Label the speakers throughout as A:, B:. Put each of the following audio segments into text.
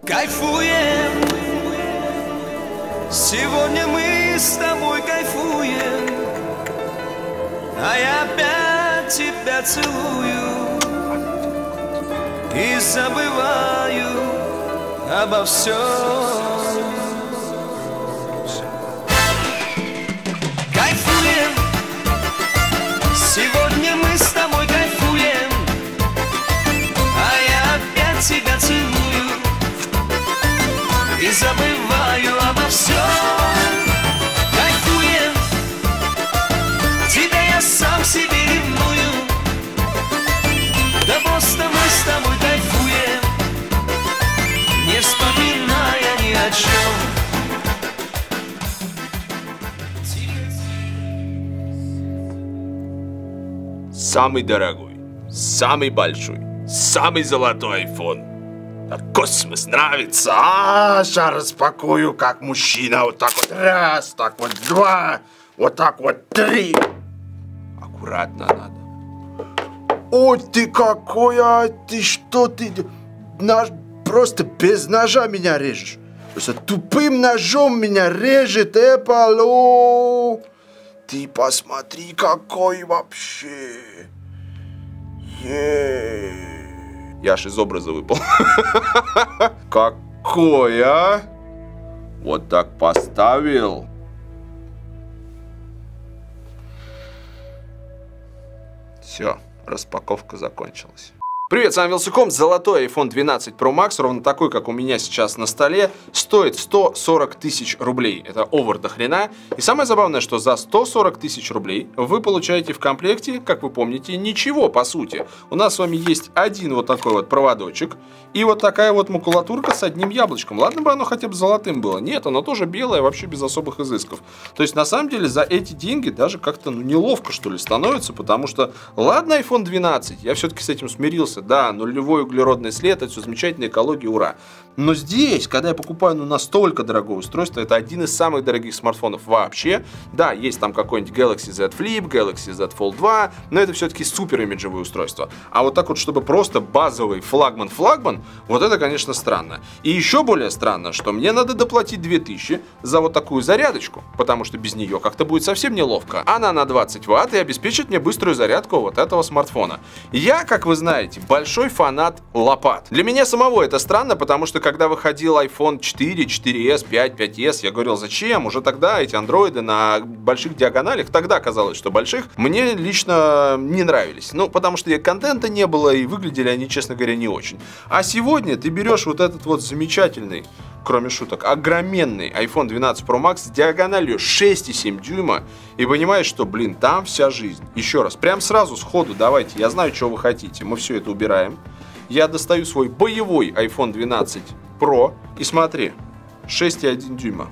A: Кайфуем, сегодня мы с тобой кайфуем, а я опять тебя целую и забываю обо всем. Кайфуем, сегодня мы с тобой кайфуем, а я опять тебя целую и забываю обо всем. Кайфуем, тебя я сам себе ревную, да просто мы с тобой кайфуем, не вспоминая ни о чем.
B: Самый дорогой, самый большой, самый золотой iPhone. Космос нравится. Сейчас распакую, как мужчина. Вот так вот раз, так вот два, вот так вот три. Аккуратно надо. Ой, ты какой, а ты что ты? Просто без ножа меня режешь. Просто тупым ножом меня режет, Эпалу. Ты посмотри, какой вообще. Я аж из образа выпал. Какой, а? Вот так поставил. Все, распаковка закончилась. Привет, с вами Вилсаком. Золотой iPhone 12 Pro Max, ровно такой, как у меня сейчас на столе, стоит 140 тысяч рублей. Это овер до хрена. И самое забавное, что за 140 тысяч рублей вы получаете в комплекте, как вы помните, ничего по сути. У нас с вами есть один вот такой вот проводочек и вот такая вот макулатурка с одним яблочком. Ладно бы оно хотя бы золотым было. Нет, оно тоже белое, вообще без особых изысков. То есть на самом деле за эти деньги даже как-то неловко что ли становится, потому что ладно iPhone 12, я все-таки с этим смирился. Да, нулевой углеродный след, это все замечательная экология, ура. Но здесь, когда я покупаю настолько дорогое устройство, это один из самых дорогих смартфонов вообще. Да, есть там какой-нибудь Galaxy Z Flip, Galaxy Z Fold 2, но это все-таки супер имиджевое устройство. А вот так вот, чтобы просто базовый флагман, вот это, конечно, странно. И еще более странно, что мне надо доплатить 2000 за вот такую зарядочку, потому что без нее как-то будет совсем неловко. Она на 20 Вт и обеспечит мне быструю зарядку вот этого смартфона. Я, как вы знаете, большой фанат лопат. Для меня самого это странно, потому что когда выходил iPhone 4, 4S, 5, 5S, я говорил, зачем? Уже тогда эти андроиды на больших диагоналях, тогда казалось, что больших, мне лично не нравились. Ну, потому что контента не было и выглядели они, честно говоря, не очень. А сегодня ты берешь вот этот вот замечательный, кроме шуток, огроменный iPhone 12 Pro Max с диагональю 6,7 дюйма и понимаешь, что, блин, там вся жизнь. Еще раз, прям сразу сходу давайте, я знаю, что вы хотите, мы все это убираем. Я достаю свой боевой iPhone 12 Pro и смотри, 6,1 дюйма.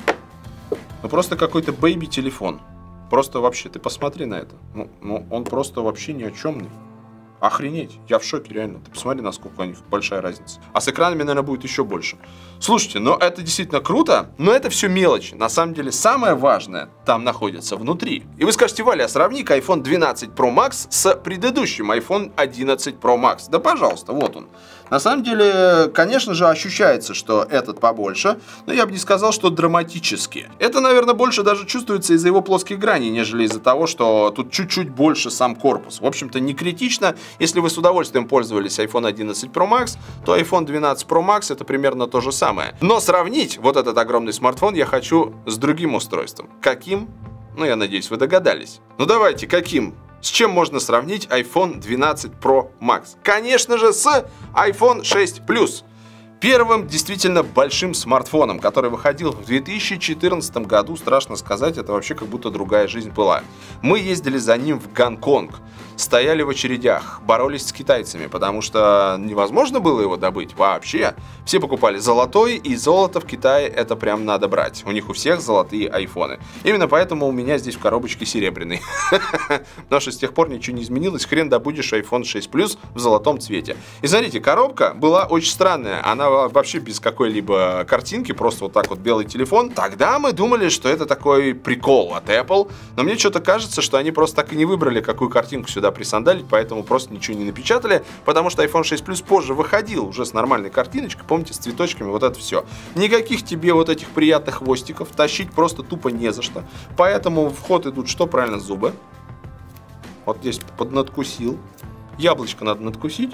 B: Ну просто какой-то бэйби-телефон. Просто вообще, ты посмотри на это. Ну, он просто вообще ни о чемный. Охренеть, я в шоке, реально. Ты посмотри, насколько у них большая разница. А с экранами, наверное, будет еще больше. Слушайте, но это действительно круто, но это все мелочи. На самом деле, самое важное там находится внутри. И вы скажете, Валя, сравни-ка iPhone 12 Pro Max с предыдущим iPhone 11 Pro Max. Да, пожалуйста, вот он. На самом деле, конечно же, ощущается, что этот побольше, но я бы не сказал, что драматически. Это, наверное, больше даже чувствуется из-за его плоских граней, нежели из-за того, что тут чуть-чуть больше сам корпус. В общем-то, не критично. Если вы с удовольствием пользовались iPhone 11 Pro Max, то iPhone 12 Pro Max это примерно то же самое. Но сравнить вот этот огромный смартфон я хочу с другим устройством. Каким? Ну, я надеюсь, вы догадались. Ну, давайте, каким? С чем можно сравнить iPhone 12 Pro Max? Конечно же, с iPhone 6 Plus. Первым действительно большим смартфоном, который выходил в 2014 году, страшно сказать, это вообще как будто другая жизнь была. Мы ездили за ним в Гонконг, стояли в очередях, боролись с китайцами, потому что невозможно было его добыть вообще. Все покупали золотой, и золото в Китае это прям надо брать. У них у всех золотые айфоны. Именно поэтому у меня здесь в коробочке серебряный. Потому что с тех пор ничего не изменилось, хрен добудешь iPhone 6 Plus в золотом цвете. И смотрите, коробка была очень странная, она вообще без какой-либо картинки, просто вот так вот белый телефон. Тогда мы думали, что это такой прикол от Apple, но мне что-то кажется, что они просто так и не выбрали, какую картинку сюда присандалить, поэтому просто ничего не напечатали, потому что iPhone 6 Plus позже выходил уже с нормальной картиночкой, помните, с цветочками, вот это все. Никаких тебе вот этих приятных хвостиков, тащить просто тупо не за что. Поэтому в ход идут что? Правильно, зубы. Вот здесь поднадкусил. Яблочко надо надкусить.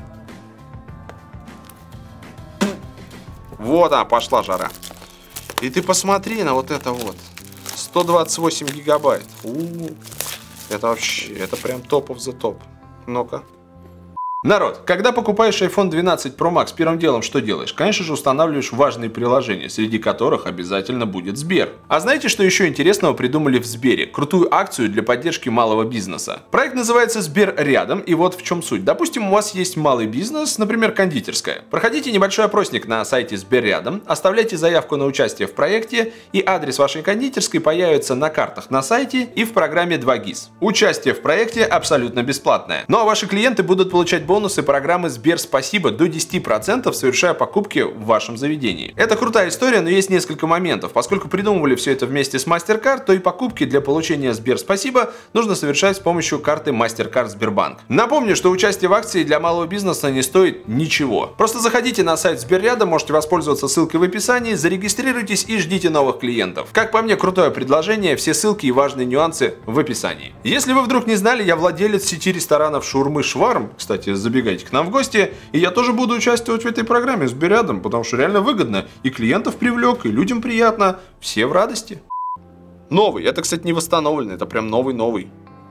B: Вот она, пошла жара. И ты посмотри на вот это вот. 128 гигабайт. Это вообще, это прям топ of the топ. Ну-ка. Народ, когда покупаешь iPhone 12 Pro Max, первым делом что делаешь? Конечно же, устанавливаешь важные приложения, среди которых обязательно будет Сбер. А знаете, что еще интересного придумали в Сбере? Крутую акцию для поддержки малого бизнеса. Проект называется Сбер рядом, и вот в чем суть. Допустим, у вас есть малый бизнес, например, кондитерская. Проходите небольшой опросник на сайте Сбер рядом, оставляйте заявку на участие в проекте, и адрес вашей кондитерской появится на картах на сайте и в программе 2GIS. Участие в проекте абсолютно бесплатное. Ну а ваши клиенты будут получать бонусы программы Сбер Спасибо до 10%, совершая покупки в вашем заведении. Это крутая история, но есть несколько моментов. Поскольку придумывали все это вместе с MasterCard, то и покупки для получения Сбер Спасибо нужно совершать с помощью карты MasterCard Сбербанк. Напомню, что участие в акции для малого бизнеса не стоит ничего. Просто заходите на сайт Сбер рядом, можете воспользоваться ссылкой в описании, зарегистрируйтесь и ждите новых клиентов. Как по мне, крутое предложение, все ссылки и важные нюансы в описании. Если вы вдруг не знали, я владелец сети ресторанов Шаурмы Шварм, кстати, забегайте к нам в гости, и я тоже буду участвовать в этой программе Сбер рядом, потому что реально выгодно, и клиентов привлек, и людям приятно, все в радости. Новый, это, кстати, не восстановленный, это прям новый-новый.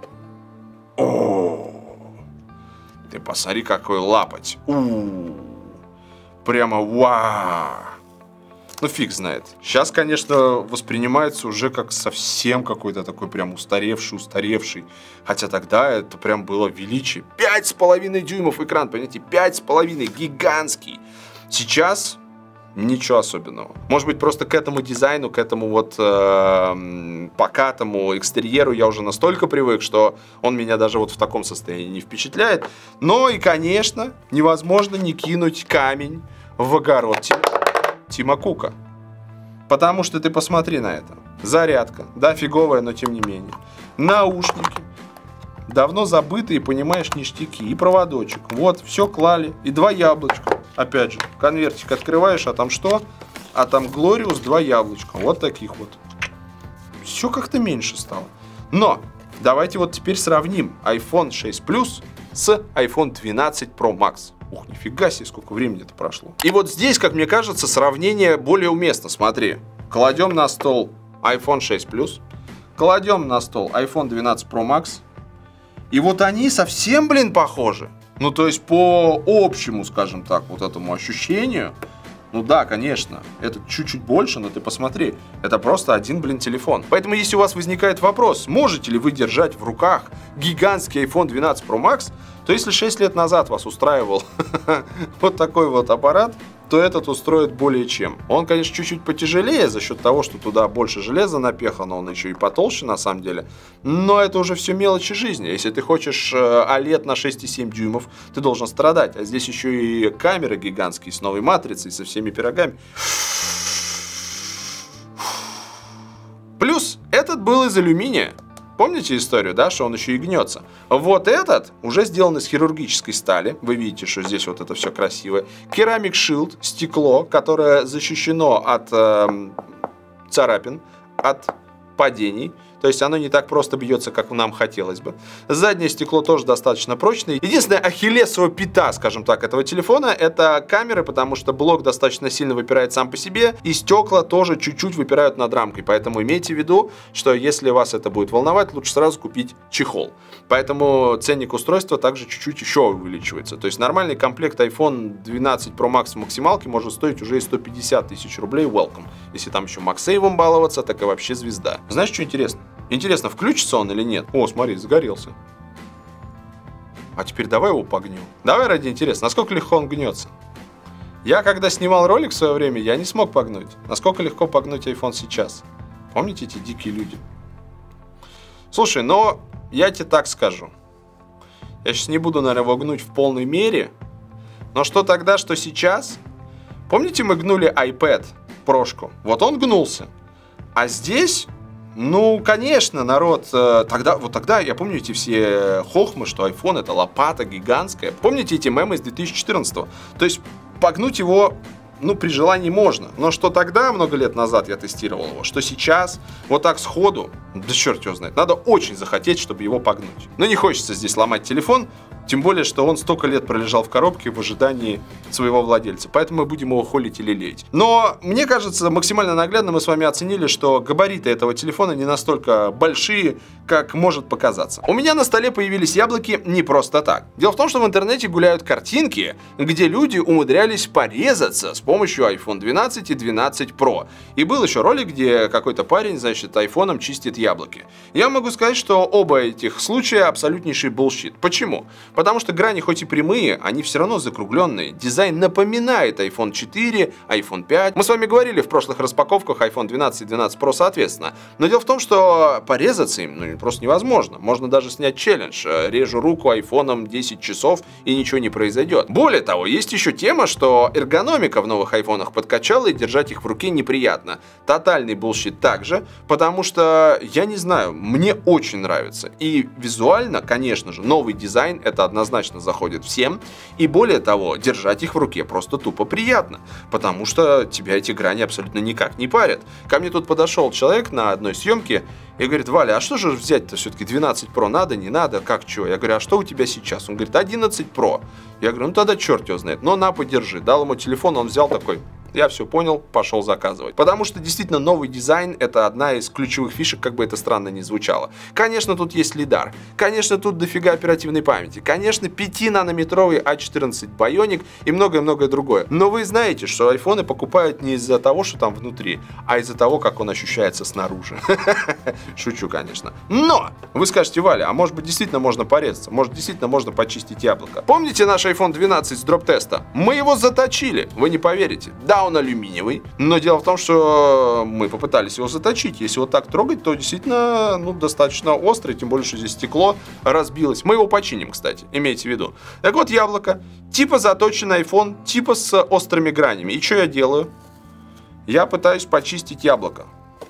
B: О, ты посмотри, какой лапоть. Прямо вау. Ну, фиг знает. Сейчас, конечно, воспринимается уже как совсем какой-то такой прям устаревший. Хотя тогда это прям было величие. 5,5 дюймов экран, понимаете? 5,5, гигантский. Сейчас ничего особенного. Может быть, просто к этому дизайну, к этому вот покатому экстерьеру я уже настолько привык, что он меня даже вот в таком состоянии не впечатляет. Но и, конечно, невозможно не кинуть камень в огород Тима Кука. Потому что ты посмотри на это. Зарядка. Да, фиговая, но тем не менее. Наушники. Давно забытые, понимаешь, ништяки. И проводочек. Вот, все клали. И 2 яблочка. Опять же, конвертик открываешь, а там что? А там Glorious 2 яблочка. Вот таких вот. Все как-то меньше стало. Но давайте вот теперь сравним iPhone 6 Plus с iPhone 12 Pro Max. Ух, нифига себе, сколько времени-то прошло. И вот здесь, как мне кажется, сравнение более уместно. Смотри, кладем на стол iPhone 6 Plus, кладем на стол iPhone 12 Pro Max, и вот они совсем, блин, похожи. Ну, то есть по общему, скажем так, вот этому ощущению, ну да, конечно, это чуть-чуть больше, но ты посмотри, это просто один, блин, телефон. Поэтому, если у вас возникает вопрос, можете ли вы держать в руках гигантский iPhone 12 Pro Max, то если 6 лет назад вас устраивал вот такой вот аппарат, то этот устроит более чем. Он, конечно, чуть-чуть потяжелее за счет того, что туда больше железа напехано, он еще и потолще на самом деле. Но это уже все мелочи жизни. Если ты хочешь OLED на 6,7 дюймов, ты должен страдать. А здесь еще и камеры гигантские с новой матрицей, со всеми пирогами. Плюс этот был из алюминия. Помните историю, да, что он еще и гнется? Вот этот уже сделан из хирургической стали. Вы видите, что здесь вот это все красивое. Керамик Shield, стекло, которое защищено от царапин, от падений. То есть оно не так просто бьется, как нам хотелось бы. Заднее стекло тоже достаточно прочное. Единственная ахиллесова пята, скажем так, этого телефона — это камеры, потому что блок достаточно сильно выпирает сам по себе, и стекла тоже чуть-чуть выпирают над рамкой. Поэтому имейте в виду, что если вас это будет волновать, лучше сразу купить чехол. Поэтому ценник устройства также чуть-чуть еще увеличивается. То есть нормальный комплект iPhone 12 Pro Max в максималке может стоить уже и 150 тысяч рублей. Welcome. Если там еще MagSafe баловаться, так и вообще звезда. Знаешь, что интересно? Интересно, включится он или нет? О, смотри, загорелся. А теперь давай его погнем. Давай ради интереса, насколько легко он гнется. Я когда снимал ролик в свое время, я не смог погнуть. Насколько легко погнуть iPhone сейчас? Помните эти дикие люди? Слушай, но я тебе так скажу. Я сейчас не буду, наверное, его гнуть в полной мере. Но что тогда, что сейчас, Помните, мы гнули iPad прошку? Вот он гнулся. А здесь, ну, конечно, народ, тогда, я помню эти все хохмы, что iPhone это лопата гигантская. Помните эти мемы из 2014-го? То есть погнуть его, ну, при желании можно. Но что тогда, много лет назад я тестировал его, что сейчас, вот так сходу, да черт его знает, надо очень захотеть, чтобы его погнуть. Но не хочется здесь ломать телефон, тем более, что он столько лет пролежал в коробке в ожидании своего владельца. Поэтому мы будем его холить или лелеять. Но, мне кажется, максимально наглядно мы с вами оценили, что габариты этого телефона не настолько большие, как может показаться. У меня на столе появились яблоки не просто так. Дело в том, что в интернете гуляют картинки, где люди умудрялись порезаться с помощью iPhone 12 и 12 Pro. И был еще ролик, где какой-то парень, значит, айфоном чистит яблоки. Я могу сказать, что оба этих случая абсолютнейший bullshit. Почему? Потому что грани хоть и прямые, они все равно закругленные. Дизайн напоминает iPhone 4, iPhone 5. Мы с вами говорили в прошлых распаковках iPhone 12 и 12 Pro соответственно. Но дело в том, что порезаться им просто невозможно. Можно даже снять челлендж. Режу руку айфоном 10 часов и ничего не произойдет. Более того, есть еще тема, что эргономика в новых айфонах подкачала и держать их в руке неприятно. Тотальный bullshit также, потому что, я не знаю, мне очень нравится. И визуально, конечно же, новый дизайн это однозначно заходит всем. И более того, держать их в руке просто тупо приятно. Потому что тебя эти грани абсолютно никак не парят. Ко мне тут подошел человек на одной съемке и говорит: Валя, а что же взять-то все-таки 12 Pro? Надо, не надо? Как чего? Я говорю: а что у тебя сейчас? Он говорит: 11 Pro. Я говорю: ну тогда черт его знает. Но на, подержи. Дал ему телефон, он взял такой: я все понял, пошел заказывать. Потому что действительно новый дизайн это одна из ключевых фишек, как бы это странно ни звучало. Конечно, тут есть лидар. Конечно, тут дофига оперативной памяти. Конечно, 5-нанометровый A14 Bionic и многое-многое другое. Но вы знаете, что айфоны покупают не из-за того, что там внутри, а из-за того, как он ощущается снаружи. Шучу, конечно. Но! Вы скажете: Валя, а может быть действительно можно порезаться? Может действительно можно почистить яблоко? Помните наш iPhone 12 с дроп-теста? Мы его заточили. Вы не поверите. Да, он алюминиевый, но дело в том, что мы попытались его заточить. Если вот так трогать, то действительно, ну, достаточно острый, тем более, что здесь стекло разбилось. Мы его починим, кстати, имейте в виду. Так вот, яблоко, типа заточенный iPhone, типа с острыми гранями. И что я делаю? Я пытаюсь почистить яблоко.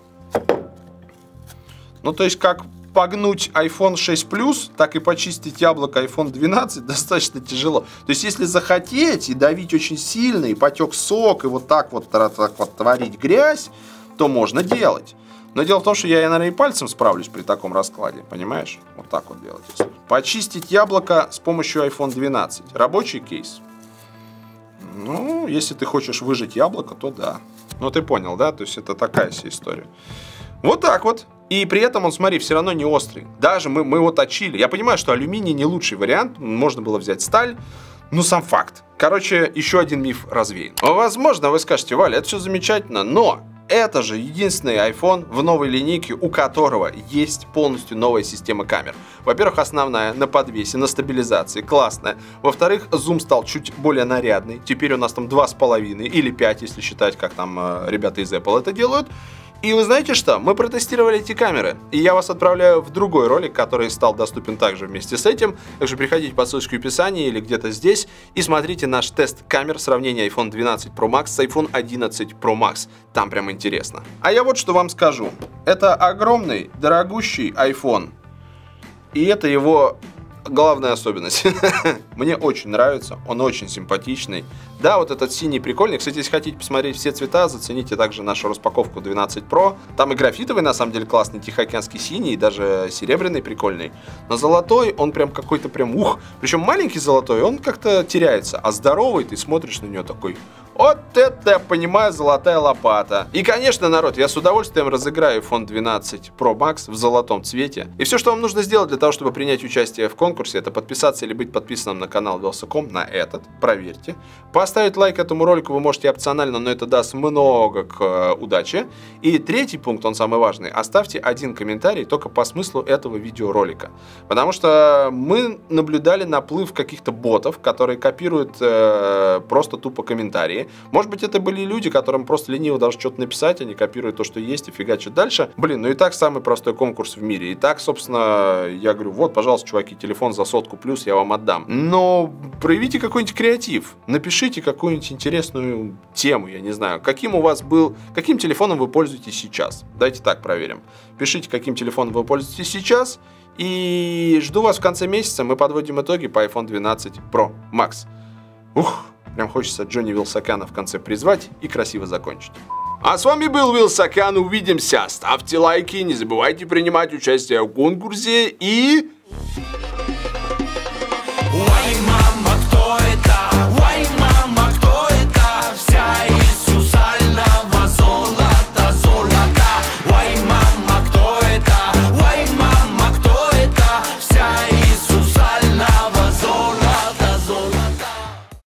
B: Ну, то есть, как погнуть iPhone 6 Plus, так и почистить яблоко iPhone 12 достаточно тяжело. То есть, если захотеть и давить очень сильно, и потек сок, и вот так вот творить грязь, то можно делать. Но дело в том, что я, наверное, и пальцем справлюсь при таком раскладе, понимаешь? Вот так вот делать. Почистить яблоко с помощью iPhone 12. Рабочий кейс. Ну, если ты хочешь выжать яблоко, то да. Ну, ты понял, да? То есть, это такая вся история. Вот так вот. И при этом он, смотри, все равно не острый. Даже мы его точили. Я понимаю, что алюминий не лучший вариант. Можно было взять сталь. Ну, сам факт. Короче, еще один миф развеян. Возможно, вы скажете: Валя, это все замечательно, но это же единственный iPhone в новой линейке, у которого есть полностью новая система камер. Во-первых, основная, на подвесе, на стабилизации, классная. Во-вторых, зум стал чуть более нарядный. Теперь у нас там 2,5 или 5, если считать, как там ребята из Apple это делают. И вы знаете что? Мы протестировали эти камеры, и я вас отправляю в другой ролик, который стал доступен также вместе с этим. Так что переходите по ссылочке в описании или где-то здесь и смотрите наш тест камер сравнения iPhone 12 Pro Max с iPhone 11 Pro Max. Там прям интересно. А я вот что вам скажу. Это огромный, дорогущий iPhone. И это его главная особенность. Мне очень нравится, он очень симпатичный. Да, вот этот синий прикольный. Кстати, если хотите посмотреть все цвета, зацените также нашу распаковку 12 Pro. Там и графитовый, на самом деле, классный, тихоокеанский синий, и даже серебряный прикольный. Но золотой, он прям какой-то прям ух. Причем маленький золотой, он как-то теряется. А здоровый, ты смотришь на него такой: вот это, я понимаю, золотая лопата. И, конечно, народ, я с удовольствием разыграю iPhone 12 Pro Max в золотом цвете. И все, что вам нужно сделать для того, чтобы принять участие в конкурсе, это подписаться или быть подписанным на канал Velocicom, на этот, проверьте. Поставить лайк этому ролику вы можете опционально, но это даст много к удаче. И третий пункт, он самый важный, оставьте один комментарий только по смыслу этого видеоролика. Потому что мы наблюдали наплыв каких-то ботов, которые копируют просто тупо комментарии. Может быть, это были люди, которым просто лениво даже что-то написать, они копируют то, что есть, и фигачат дальше. Блин, ну и так самый простой конкурс в мире. И так, собственно, я говорю: вот, пожалуйста, чуваки, телефон телефон за 100 плюс я вам отдам. Но проявите какой-нибудь креатив. Напишите какую-нибудь интересную тему, я не знаю. Каким телефоном вы пользуетесь сейчас? Давайте так проверим. Пишите, каким телефоном вы пользуетесь сейчас. И жду вас в конце месяца. Мы подводим итоги по iPhone 12 Pro Max. Прям хочется Джонни Вилсакяна в конце призвать и красиво закончить. А с вами был Вилсакян. Увидимся. Ставьте лайки, не забывайте принимать участие в конкурсе и...